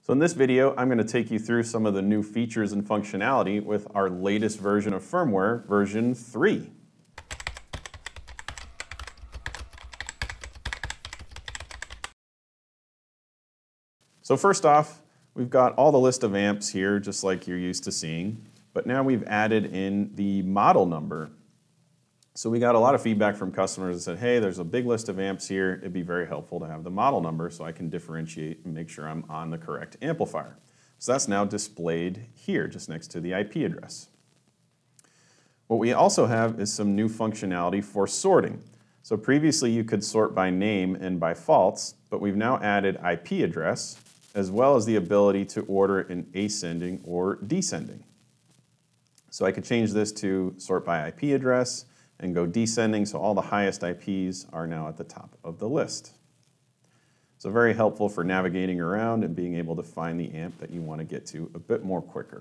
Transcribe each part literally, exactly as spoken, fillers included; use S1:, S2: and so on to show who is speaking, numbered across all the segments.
S1: So in this video, I'm going to take you through some of the new features and functionality with our latest version of firmware, version three. So first off, we've got all the list of amps here, just like you're used to seeing, but now we've added in the model number. So we got a lot of feedback from customers that said, hey, there's a big list of amps here. It'd be very helpful to have the model number so I can differentiate and make sure I'm on the correct amplifier. So that's now displayed here, just next to the I P address. What we also have is some new functionality for sorting. So previously you could sort by name and by faults, but we've now added I P address, as well as the ability to order in ascending or descending. So I could change this to sort by I P address and go descending, so all the highest I Ps are now at the top of the list. So very helpful for navigating around and being able to find the amp that you want to get to a bit more quicker.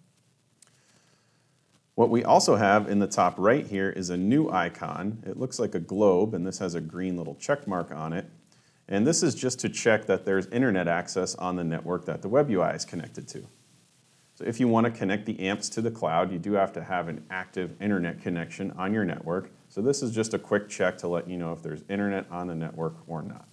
S1: What we also have in the top right here is a new icon. It looks like a globe, and this has a green little check mark on it. And this is just to check that there's internet access on the network that the web U I is connected to. So if you want to connect the amps to the cloud, you do have to have an active internet connection on your network. So this is just a quick check to let you know if there's internet on the network or not.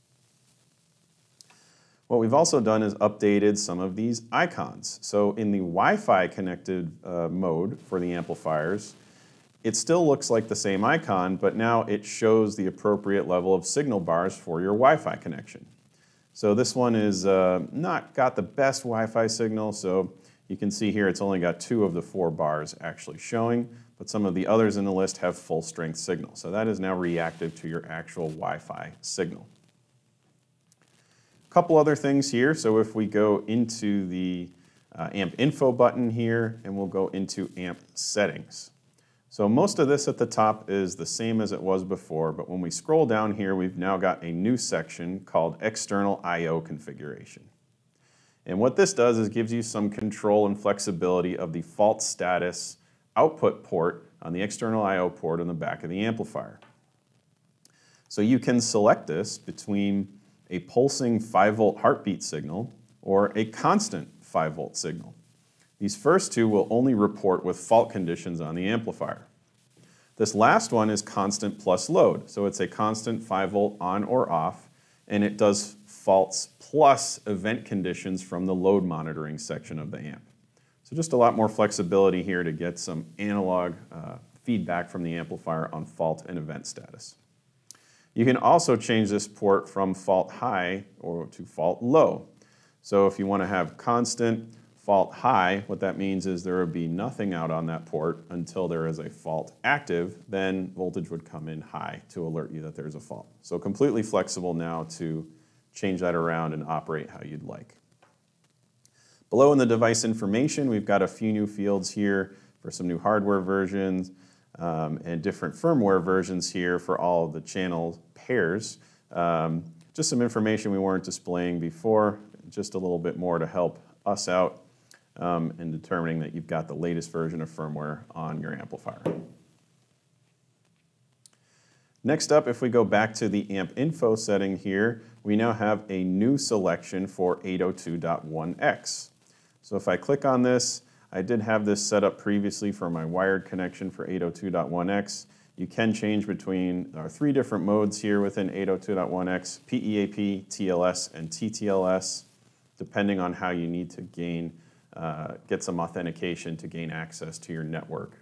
S1: What we've also done is updated some of these icons. So in the Wi-Fi connected uh, mode for the amplifiers, it still looks like the same icon, but now it shows the appropriate level of signal bars for your Wi-Fi connection. So this one is uh, not got the best Wi-Fi signal, so you can see here it's only got two of the four bars actually showing, but some of the others in the list have full strength signal. So that is now reactive to your actual Wi-Fi signal. A couple other things here. So if we go into the uh, amp info button here, and we'll go into amp settings. So most of this at the top is the same as it was before, but when we scroll down here, we've now got a new section called external I O configuration. And what this does is gives you some control and flexibility of the fault status output port on the external I O port on the back of the amplifier. So you can select this between a pulsing five volt heartbeat signal or a constant five volt signal. These first two will only report with fault conditions on the amplifier. This last one is constant plus load, so it's a constant five volt on or off, and it does faults plus event conditions from the load monitoring section of the amp. So just a lot more flexibility here to get some analog uh, feedback from the amplifier on fault and event status. You can also change this port from fault high or to fault low. So if you want to have constant fault high, what that means is there would be nothing out on that port until there is a fault active, then voltage would come in high to alert you that there's a fault. So completely flexible now to change that around and operate how you'd like. Below in the device information, we've got a few new fields here for some new hardware versions um, and different firmware versions here for all of the channel pairs. Um, just some information we weren't displaying before, just a little bit more to help us out um, in determining that you've got the latest version of firmware on your amplifier. Next up, if we go back to the amp info setting here, we now have a new selection for eight oh two dot one X. So if I click on this, I did have this set up previously for my wired connection for eight oh two dot one X. You can change between our three different modes here within eight oh two dot one X, P E A P, T L S, and T T L S, depending on how you need to gain, uh, get some authentication to gain access to your network.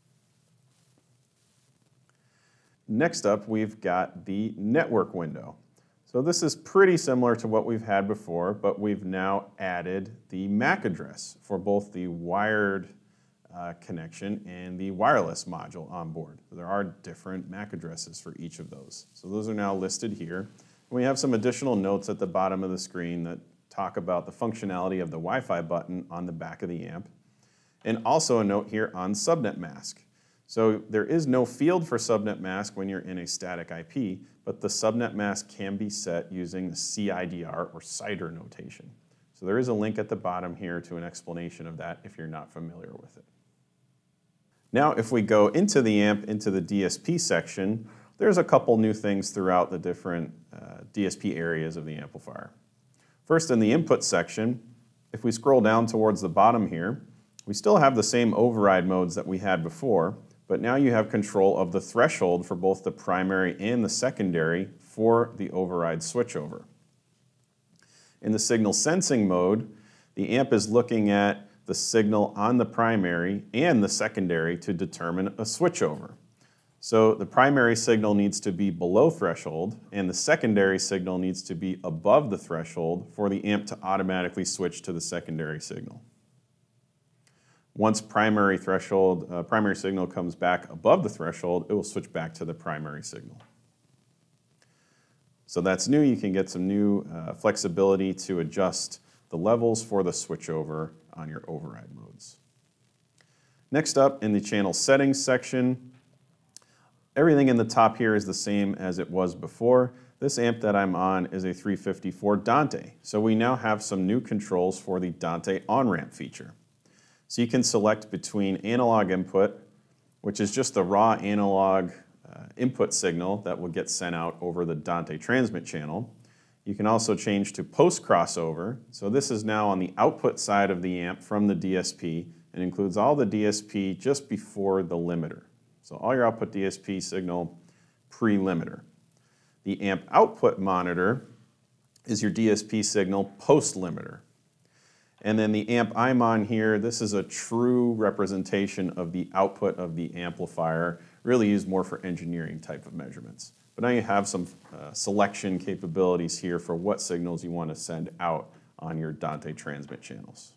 S1: Next up, we've got the network window. So this is pretty similar to what we've had before, but we've now added the M A C address for both the wired uh, connection and the wireless module on board. So there are different M A C addresses for each of those. So those are now listed here. And we have some additional notes at the bottom of the screen that talk about the functionality of the Wi-Fi button on the back of the amp, and also a note here on subnet mask. So there is no field for subnet mask when you're in a static I P, but the subnet mask can be set using the C I D R or C I D R notation. So there is a link at the bottom here to an explanation of that if you're not familiar with it. Now if we go into the amp, into the D S P section, there's a couple new things throughout the different uh, D S P areas of the amplifier. First, in the input section, if we scroll down towards the bottom here, we still have the same override modes that we had before, but now you have control of the threshold for both the primary and the secondary for the override switchover. In the signal sensing mode, the amp is looking at the signal on the primary and the secondary to determine a switchover. So the primary signal needs to be below threshold and the secondary signal needs to be above the threshold for the amp to automatically switch to the secondary signal. Once primary threshold, uh, primary signal comes back above the threshold, it will switch back to the primary signal. So that's new. You can get some new uh, flexibility to adjust the levels for the switchover on your override modes. Next up, in the channel settings section, everything in the top here is the same as it was before. This amp that I'm on is a three fifty-four Dante, so we now have some new controls for the Dante on-ramp feature. So you can select between analog input, which is just the raw analog uh, input signal that will get sent out over the Dante transmit channel. You can also change to post crossover. So this is now on the output side of the amp from the D S P and includes all the D S P just before the limiter. So all your output D S P signal pre-limiter. The amp output monitor is your D S P signal post-limiter. And then the amp I'm on here, this is a true representation of the output of the amplifier, really used more for engineering type of measurements. But now you have some uh, selection capabilities here for what signals you want to send out on your Dante transmit channels.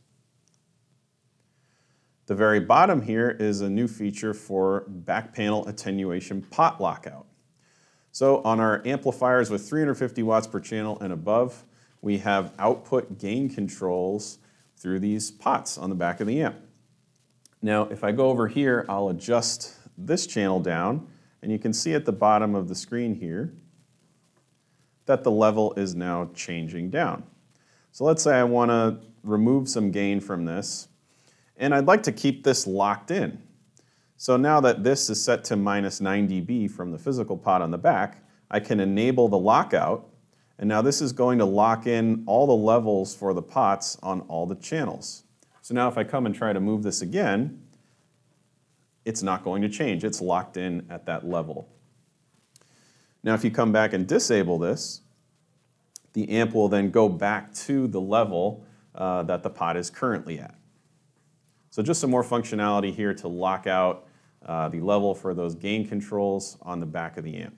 S1: The very bottom here is a new feature for back panel attenuation pot lockout. So on our amplifiers with three hundred fifty watts per channel and above, we have output gain controls through these pots on the back of the amp. Now, if I go over here, I'll adjust this channel down, and you can see at the bottom of the screen here that the level is now changing down. So let's say I want to remove some gain from this, and I'd like to keep this locked in. So now that this is set to minus nine D B from the physical pot on the back, I can enable the lockout, and now this is going to lock in all the levels for the pots on all the channels. So now if I come and try to move this again, it's not going to change. It's locked in at that level. Now if you come back and disable this, the amp will then go back to the level uh, that the pot is currently at. So just some more functionality here to lock out uh, the level for those gain controls on the back of the amp.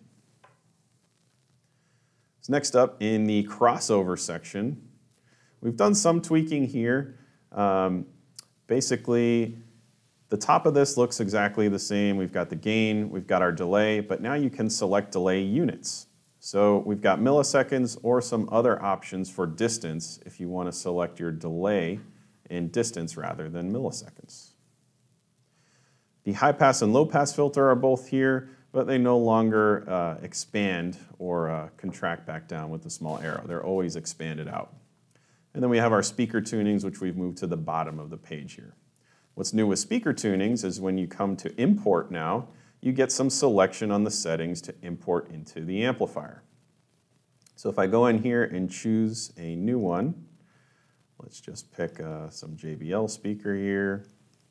S1: So next up, in the crossover section, we've done some tweaking here. Um, basically, the top of this looks exactly the same. We've got the gain, we've got our delay, but now you can select delay units. So we've got milliseconds or some other options for distance if you want to select your delay in distance rather than milliseconds. The high pass and low pass filter are both here, but they no longer uh, expand or uh, contract back down with the small arrow. They're always expanded out. And then we have our speaker tunings, which we've moved to the bottom of the page here. What's new with speaker tunings is when you come to import now, you get some selection on the settings to import into the amplifier. So if I go in here and choose a new one, let's just pick uh, some J B L speaker here.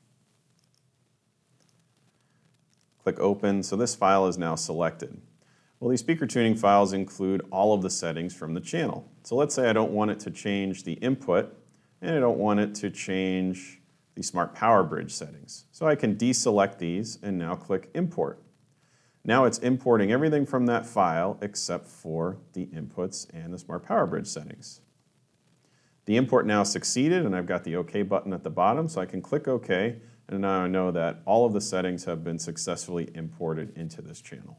S1: Click open, so this file is now selected. Well, these speaker tuning files include all of the settings from the channel. So let's say I don't want it to change the input, and I don't want it to change the Smart Power Bridge settings. So I can deselect these and now click import. Now it's importing everything from that file except for the inputs and the Smart Power Bridge settings. The import now succeeded, and I've got the OK button at the bottom, so I can click OK, and now I know that all of the settings have been successfully imported into this channel.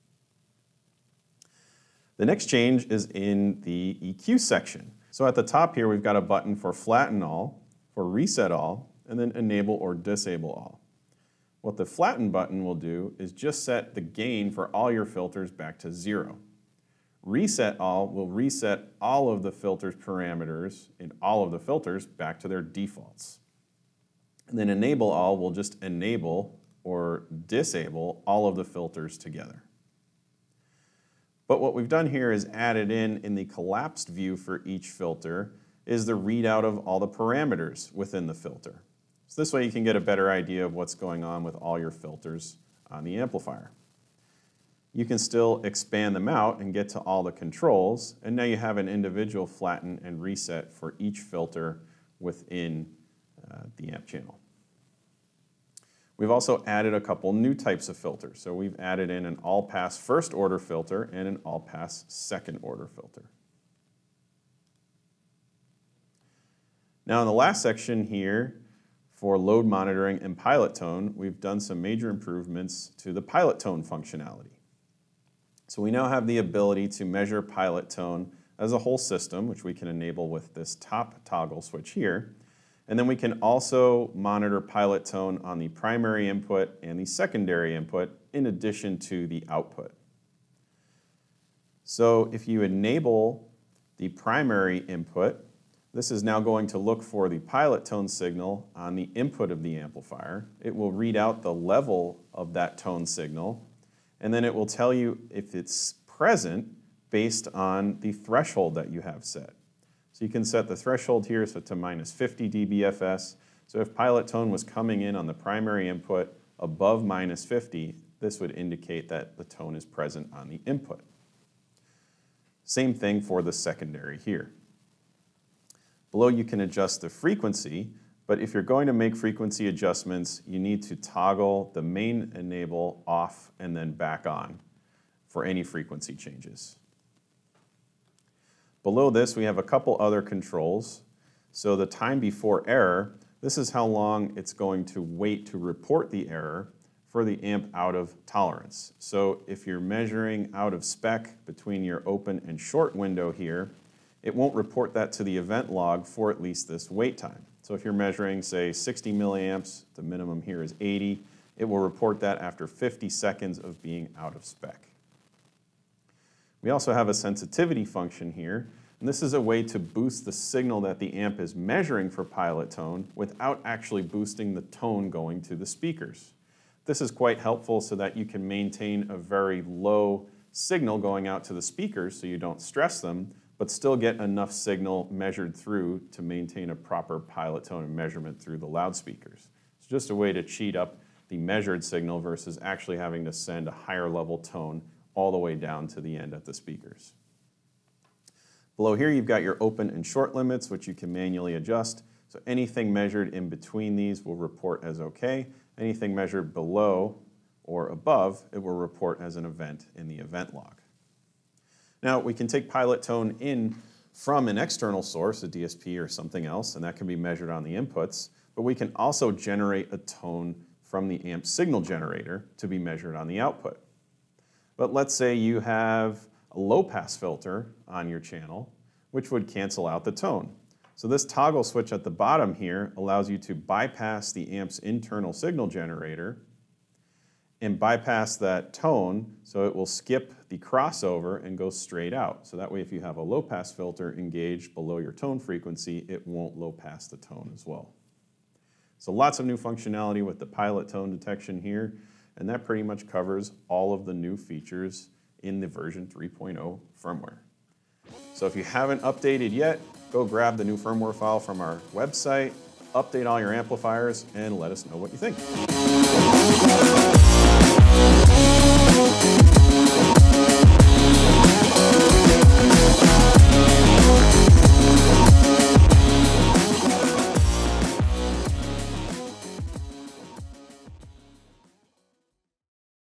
S1: The next change is in the E Q section. So at the top here, we've got a button for flatten all, for reset all, and then enable or disable all. What the flatten button will do is just set the gain for all your filters back to zero. Reset all will reset all of the filters parameters in all of the filters back to their defaults. And then enable all will just enable or disable all of the filters together. But what we've done here is added in, in the collapsed view for each filter, is the readout of all the parameters within the filter. So this way you can get a better idea of what's going on with all your filters on the amplifier. You can still expand them out and get to all the controls, and now you have an individual flatten and reset for each filter within uh, the amp channel. We've also added a couple new types of filters. So we've added in an all-pass first order filter and an all-pass second order filter. Now in the last section here, for load monitoring and pilot tone, we've done some major improvements to the pilot tone functionality. So we now have the ability to measure pilot tone as a whole system, which we can enable with this top toggle switch here. And then we can also monitor pilot tone on the primary input and the secondary input in addition to the output. So if you enable the primary input, this is now going to look for the pilot tone signal on the input of the amplifier. It will read out the level of that tone signal, and then it will tell you if it's present based on the threshold that you have set. So you can set the threshold here so to minus fifty D B F S. So if pilot tone was coming in on the primary input above minus fifty, this would indicate that the tone is present on the input. Same thing for the secondary here. Below you can adjust the frequency, but if you're going to make frequency adjustments, you need to toggle the main enable off and then back on for any frequency changes. Below this, we have a couple other controls. So the time before error, this is how long it's going to wait to report the error for the amp out of tolerance. So if you're measuring out of spec between your open and short window here, it won't report that to the event log for at least this wait time. So if you're measuring, say, sixty milliamps, the minimum here is eighty, it will report that after fifty seconds of being out of spec. We also have a sensitivity function here, and this is a way to boost the signal that the amp is measuring for pilot tone without actually boosting the tone going to the speakers. This is quite helpful so that you can maintain a very low signal going out to the speakers so you don't stress them, but still get enough signal measured through to maintain a proper pilot tone and measurement through the loudspeakers. It's just a way to cheat up the measured signal versus actually having to send a higher level tone all the way down to the end at the speakers. Below here you've got your open and short limits, which you can manually adjust. So anything measured in between these will report as okay. Anything measured below or above, it will report as an event in the event log. Now we can take pilot tone in from an external source, a D S P or something else, and that can be measured on the inputs, but we can also generate a tone from the amp signal generator to be measured on the output. But let's say you have a low-pass filter on your channel, which would cancel out the tone. So this toggle switch at the bottom here allows you to bypass the amp's internal signal generator and bypass that tone, so it will skip the crossover and go straight out. So that way if you have a low-pass filter engaged below your tone frequency, it won't low-pass the tone as well. So lots of new functionality with the pilot tone detection here, and that pretty much covers all of the new features in the version three point oh firmware. So if you haven't updated yet, go grab the new firmware file from our website, update all your amplifiers, and let us know what you think.